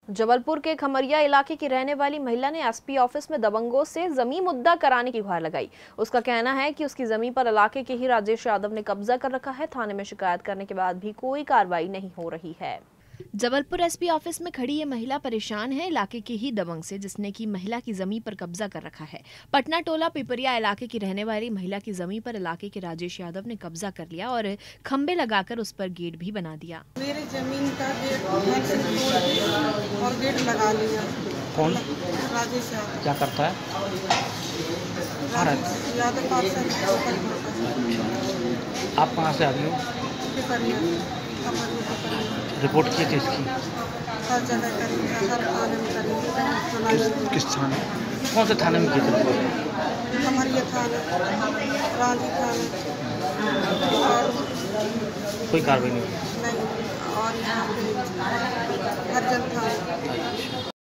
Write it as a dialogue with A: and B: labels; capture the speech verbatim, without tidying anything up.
A: जबलपुर के खमरिया इलाके की रहने वाली महिला ने एसपी ऑफिस में दबंगों से जमीन मुद्दा कराने की गुहार लगाई। उसका कहना है कि उसकी जमीन पर इलाके के ही राजेश यादव ने कब्जा कर रखा है। थाने में शिकायत करने के बाद भी कोई कार्रवाई नहीं हो रही है। जबलपुर एसपी ऑफिस में खड़ी ये महिला परेशान है इलाके के ही दबंग से, जिसने की महिला की जमीन पर कब्जा कर रखा है। पटना टोला पिपरिया इलाके की रहने वाली महिला की जमीन पर इलाके के राजेश यादव ने कब्जा कर लिया और खंबे लगाकर उस पर गेट भी बना दिया।
B: मेरी जमीन का गेट और गेट लगा लिया।
C: कौन?
B: राजेश यादव।
C: क्या करता है?
B: यादव।
C: आप कहाँ से आ रही हो? रिपोर्ट की थी इसकी?
B: हर जगह करेंगे, हर थाने में करेंगे।
C: किस थाने? कौन से थाने में की थी रिपोर्ट?
B: खमरिया थाने, रांची थाने और
C: कोई कार्रवाई नहीं हुई?
B: नहीं, और यहाँ पे हर जगह थाने।